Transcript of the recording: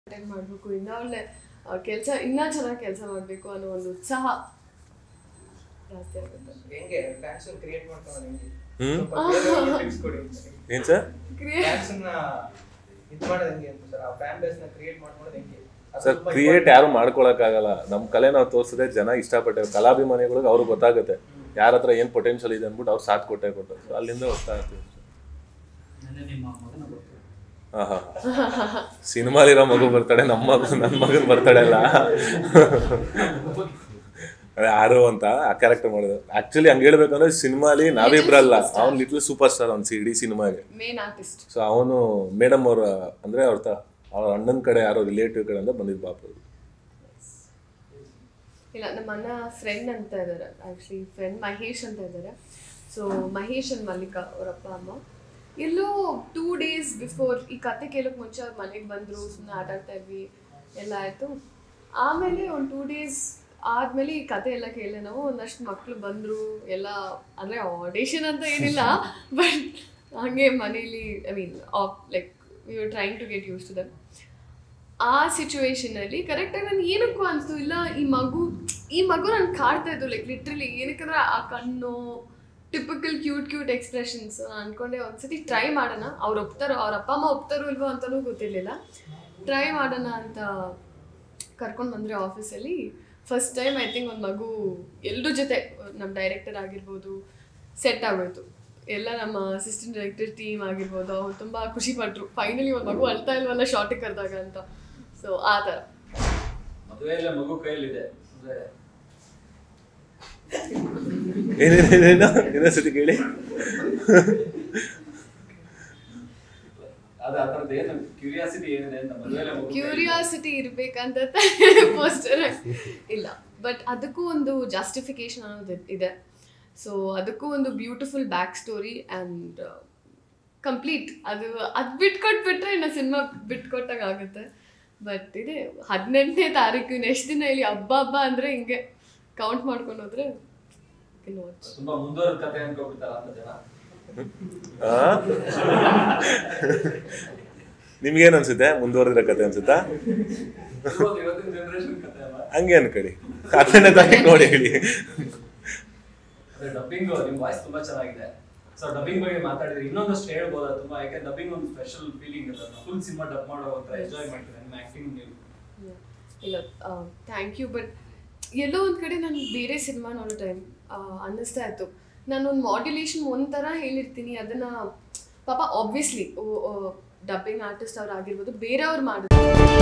Attend ಮಾಡಬೇಕು ಇನ್ನ ಒಳ್ಳೆ ಕೆಲಸ ಇನ್ನ ಚೆನ್ನಾಗಿ ಕೆಲಸ ಮಾಡಬೇಕು ಅನ್ನೋ ಒಂದು ಉತ್ಸಾಹ ಜಾಸ್ತಿ ಆಗುತ್ತೆ. ಹೆಂಗೆ ಫ್ಯಾನ್ಸ್ ಕ್ರಿಯೇಟ್ ಮಾಡ್ಕೊಳ್ಳೋದು ಹೆಂಗೆ? ಟಿಪ್ಸ್ ಕೊಡಿ ಏನು ಸರ್? ಫ್ಯಾನ್ಸ್ ನ ಇದು ಮಾಡೋದು ಹೆಂಗೆ ಅಂತ ಸರ್? ಆ ಫ್ಯಾನ್ ಬೇಸ್ ನ ಕ್ರಿಯೇಟ್ ಮಾಡ್ಕೊಳ್ಳೋದು ಹೆಂಗೆ ಸರ್? ಕ್ರಿಯೇಟ್ ಯಾರು ಮಾಡ್ಕೊಳಕ್ಕಾಗಲ್ಲ. ನಮ್ಮ ಕಲೆ ನಾವು ತೋರಿಸಿದ್ರೆ ಜನ ಇಷ್ಟಪಟ್ಟೆ ಕಲಾಭಿಮಾನಿಗಳಿಗೆ ಅವ್ರಿಗೆ ಗೊತ್ತಾಗುತ್ತೆ ಯಾರ ಹತ್ರ ಏನು ಪೊಟೆನ್ಷಿಯಲ್ ಇದೆ ಅಂದ್ಬಿಟ್ಟು ಅವ್ರು ಸಾಥ್ ಕೊಟ್ಟೆ ಕೊಟ್ಟರು. ಸೊ ಅಲ್ಲಿಂದ ಹೋಗ್ತಾ ಇರ್ತೀವಿ. ಸಿನಿಮಾಲಿರೋ ಮಗು ಬರ್ತಾಳೆ, ನನ್ನ ಮಗನ ಬರ್ತಾಳೆ ಅಲ್ಲ ಯಾರು ಅಂತ ಆ ಕ್ಯಾರೆಕ್ಟರ್ ಮಾಡೋದು. ಆಕ್ಚುಲಿ ಹಂಗೆ ಹೇಳ್ಬೇಕಂದ್ರೆ ಸಿನಿಮಾಲಿ ನಾವಿಬ್ರಲ್ಲ, ಅವ್ನು ಲಿಟ್ಲ್ ಸೂಪರ್ ಸ್ಟಾರ್ ಅವ್ನು ಇಡೀ ಸಿನಿಮಾಗೆ ಮೇನ್ ಆರ್ಟಿಸ್ಟ್. ಸೊ ಅವನು ಮೇಡಮ್ ಅವ್ರ ಅಂದ್ರೆ ಅವ್ರ ಅಣ್ಣನ ಕಡೆ ಯಾರೋ ರಿಲೇಟಿವ್ ಕಡೆ ಅಂತ ಬಂದಿದ್ದು ಪಾಪ. ಇಲ್ಲ, ನಮ್ಮ ಅಣ್ಣ ಫ್ರೆಂಡ್ ಅಂತ ಇದ್ದಾರೆ, ಆ್ಯಕ್ಚುಲಿ ಫ್ರೆಂಡ್ ಮಹೇಶ್ ಅಂತ ಇದ್ದಾರೆ. ಸೊ ಮಹೇಶ್ ಅಂಡ್ ಮಲ್ಲಿಕಾ ಅವ್ರ ಅಪ್ಪ ಅಮ್ಮ ಎಲ್ಲೋ 2 days ಬಿಫೋರ್ ಈ ಕತೆ ಕೇಳೋಕೆ ಮುಂಚೆ ಅವ್ರ ಮನೆಗೆ ಬಂದರು, ಸುಮ್ಮನೆ ಆಟಾಡ್ತಾ ಇದ್ವಿ ಎಲ್ಲ ಆಯಿತು. ಆಮೇಲೆ ಒಂದು 2 days ಆದಮೇಲೆ ಈ ಕತೆ ಎಲ್ಲ ಕೇಳಿದೆ ನಾವು. ಒಂದಷ್ಟು ಮಕ್ಕಳು ಬಂದರು ಎಲ್ಲ, ಅಂದರೆ ಆಡಿಷನ್ ಅಂತ ಏನಿಲ್ಲ, ಬಟ್ ಹಾಗೆ ಮನೇಲಿ I mean like we are trying to get use to them. ಆ ಸಿಚುವೇಶನಲ್ಲಿ ಕರೆಕ್ಟಾಗಿ ನನಗೆ ಏನಕ್ಕೂ ಅನಿಸ್ತು ಇಲ್ಲ ಈ ಮಗು ನನಗೆ ಕಾಡ್ತಾ ಇದ್ದು, ಲೈಕ್ ಲಿಟ್ರಲಿ. ಏನಕ್ಕಂದ್ರೆ ಆ ಕಣ್ಣು ಟಿಪಿಕಲ್ ಕ್ಯೂಟ್ ಎಕ್ಸ್ಪ್ರೆಷನ್ಸ್. ನಾನು ಅಂದ್ಕೊಂಡೆ ಒಂದ್ಸತಿ ಟ್ರೈ ಮಾಡೋಣ, ಅವ್ರು ಒಪ್ತಾರೋ, ಅವ್ರ ಅಪ್ಪ ಅಮ್ಮ ಒಪ್ತಾರೋ ಇಲ್ವೋ ಅಂತಲೂ ಗೊತ್ತಿರಲಿಲ್ಲ. ಟ್ರೈ ಮಾಡೋಣ ಅಂತ ಕರ್ಕೊಂಡು ಬಂದರೆ ಆಫೀಸಲ್ಲಿ ಫಸ್ಟ್ ಟೈಮ್ ಐ ಥಿಂಕ್ ಒಂದು ಮಗು ಎಲ್ಲರ ಜೊತೆ, ನಮ್ಮ ಡೈರೆಕ್ಟರ್ ಆಗಿರ್ಬೋದು, ಸೆಟ್ ಆಗೋಯ್ತು. ಎಲ್ಲ ನಮ್ಮ ಅಸಿಸ್ಟೆಂಟ್ ಡೈರೆಕ್ಟರ್ ಟೀಮ್ ಆಗಿರ್ಬೋದು, ಅವ್ರು ತುಂಬ ಖುಷಿಪಟ್ಟರು, ಫೈನಲಿ ಒಂದು ಮಗು ಅಳ್ತಾ ಇಲ್ವಲ್ಲ ಶಾರ್ಟಿಗೆ ಕರೆದಾಗ ಅಂತ. ಸೊ ಆ ಥರ ಮದುವೆ ಮಗು ಕೈಯಲ್ಲಿದೆ. ಇನ್ನೊಂದ್ಸತಿ ಕೇಳಿ. ಕ್ಯೂರಿಯಾಸಿಟಿ ಇರ್ಬೇಕಂತ ಪೋಸ್ಟರ್ ಇಲ್ಲ, ಬಟ್ ಅದಕ್ಕೂ ಒಂದು ಜಸ್ಟಿಫಿಕೇಶನ್ ಅನ್ನೋದು ಇದೆ. ಸೊ ಅದಕ್ಕೂ ಒಂದು beautiful back story and complete. ಅದು ಬಿಟ್ಕೊಟ್ಬಿಟ್ರೆ ಇನ್ನು ಸಿನಿಮಾ ಬಿಟ್ಕೊಟ್ಟಾಗ ಆಗುತ್ತೆ. ಬಟ್ ಇದೆ 18ನೇ ತಾರೀಕು, ನೆಕ್ಸ್ಟ್ ದಿನ ಇಲ್ಲಿ ಹಬ್ಬ ಅಂದರೆ ಹಿಂಗೆ ಕೌಂಟ್ ಮಾಡ್ಕೊಂಡು ಹೋದ್ರೆ ತುಂಬಾ ಮುಂದುವರೆದ ಕಥೆ ಅನ್ಕೋಬಿಡ್ತಾರ ಅಂತ ಜನ. ನಿಮ್ಗೇನು ಅನ್ಸುತ್ತೆ? ಮುಂದುವರೆದಿರೋ ಕತೆ ಅನ್ಸುತ್ತಾ? ಹಂಗೆ ಅನ್ಕಡಿ, 18ನೇ ತಾರೀಕು ನೋಡಿ ಹೇಳಿ. ಡಬ್ಬಿಂಗ್ ನಿಮ್ಮ ವಾಯ್ಸ್ ತುಂಬಾ ಚೆನ್ನಾಗಿದೆ. ಸೊ ಡಬ್ಬಿಂಗ್ ಬಗ್ಗೆ ಮಾತಾಡಿದ್ರೆ ಇನ್ನೊಂದಷ್ಟು ಹೇಳ್ಬೋದಾ? ತುಂಬಾ, ಯಾಕೆ ಡಬ್ಬಿಂಗ್ ಒಂದು ಸ್ಪೆಷಲ್ ಫೀಲಿಂಗ್ ಇರುತ್ತೆ. ಫುಲ್ ಸಿನಿಮಾ ಡಬ್ ಮಾಡೋ ಅಂತ ಎಂಜಾಯ್ ಮಾಡ್ತೀನಿ ನಿಮ್ಮ ಆಕ್ಟಿಂಗ್ ನೀವು. ಇಲ್ಲ, ಥ್ಯಾಂಕ್ ಯು. ಬಟ್ ಎಲ್ಲೋ ಒಂದು ಕಡೆ ನಾನು ಬೇರೆ ಸಿನಿಮಾ ನೋಡೋ ಟೈಮ್ ಅನ್ನಿಸ್ತಾ ಇತ್ತು, ನಾನೊಂದು ಮಾಡ್ಯುಲೇಷನ್ ಒಂಥರ ಹೇಳಿರ್ತೀನಿ, ಅದನ್ನು ಪಾಪ ಆಬ್ವಿಯಸ್ಲಿ ಡಬ್ಬಿಂಗ್ ಆರ್ಟಿಸ್ಟ್ ಅವ್ರು ಆಗಿರ್ಬೋದು, ಬೇರೆಯವ್ರು ಮಾಡಿದ್ರು